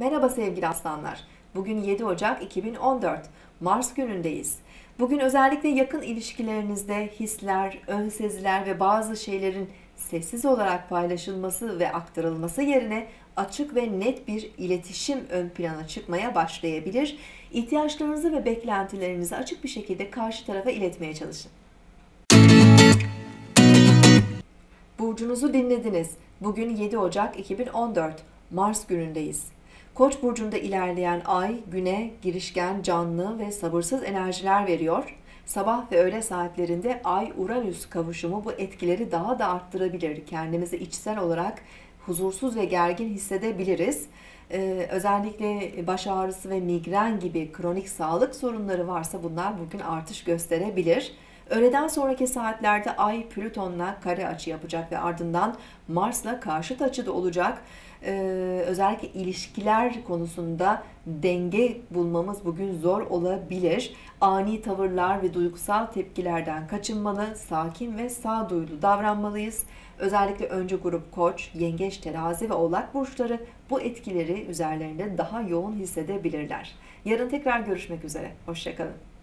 Merhaba sevgili aslanlar. Bugün 7 Ocak 2014. Mars günündeyiz. Bugün özellikle yakın ilişkilerinizde hisler, ön seziler ve bazı şeylerin sessiz olarak paylaşılması ve aktarılması yerine açık ve net bir iletişim ön plana çıkmaya başlayabilir. İhtiyaçlarınızı ve beklentilerinizi açık bir şekilde karşı tarafa iletmeye çalışın. Burcunuzu dinlediniz. Bugün 7 Ocak 2014. Mars günündeyiz. Koç burcunda ilerleyen ay güne girişken, canlı ve sabırsız enerjiler veriyor. Sabah ve öğle saatlerinde Ay-Uranüs kavuşumu bu etkileri daha da arttırabilir. Kendimizi içsel olarak huzursuz ve gergin hissedebiliriz. Özellikle baş ağrısı ve migren gibi kronik sağlık sorunları varsa bunlar bugün artış gösterebilir. Öğleden sonraki saatlerde Ay Plüton'la kare açı yapacak ve ardından Mars'la karşıt açıda olacak. Özellikle ilişkiler konusunda denge bulmamız bugün zor olabilir. Ani tavırlar ve duygusal tepkilerden kaçınmalı, sakin ve sağduyulu davranmalıyız. Özellikle öncü grup Koç, Yengeç, Terazi ve Oğlak burçları bu etkileri üzerlerinde daha yoğun hissedebilirler. Yarın tekrar görüşmek üzere. Hoşça kalın.